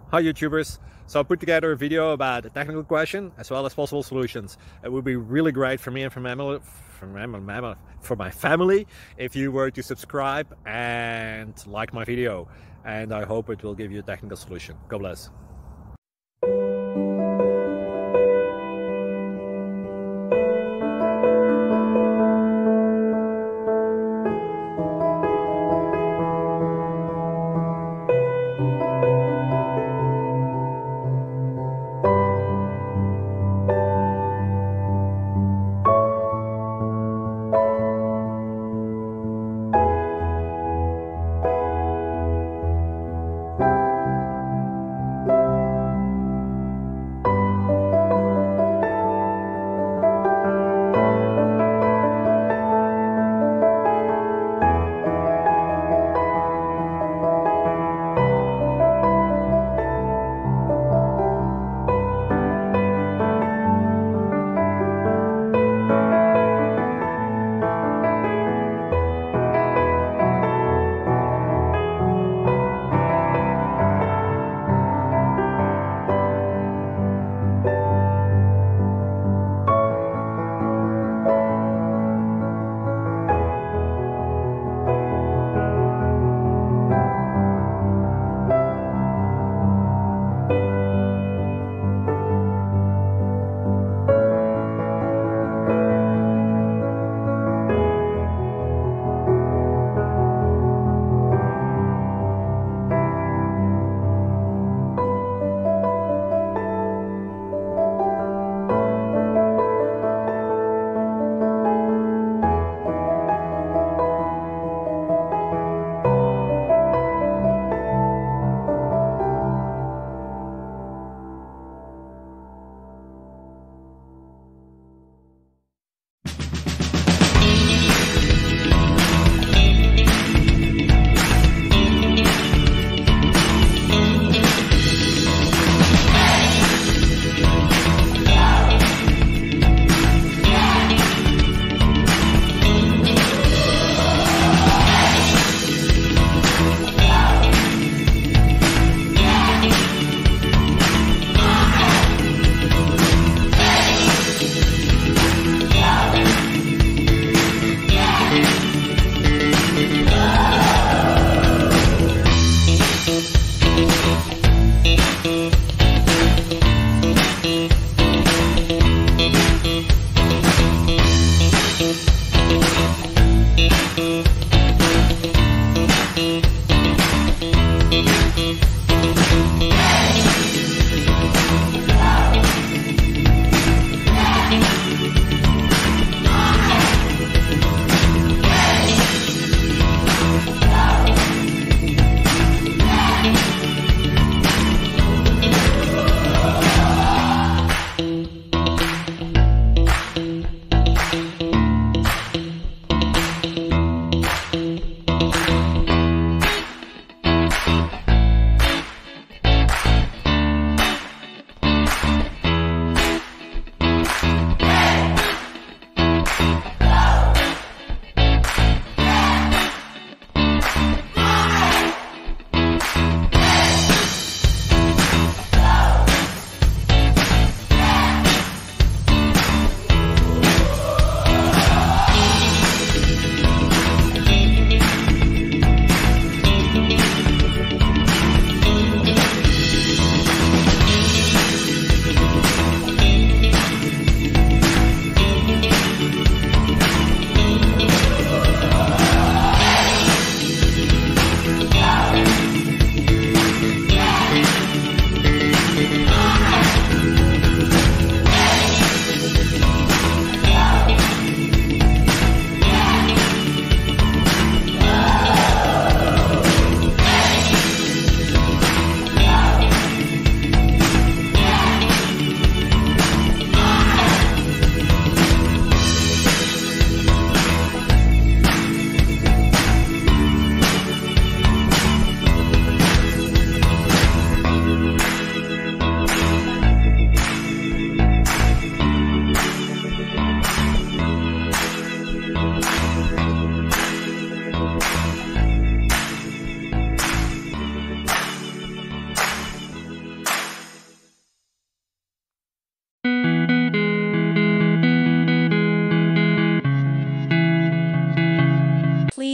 Hi YouTubers. So I put together a video about a technical question as well as possible solutions. It would be really great for me and for my family if you were to subscribe and like my video, and I hope it will give you a technical solution. God bless.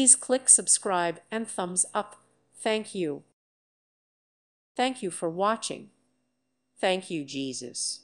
Please click subscribe and thumbs up. Thank you. Thank you for watching. Thank you, Jesus.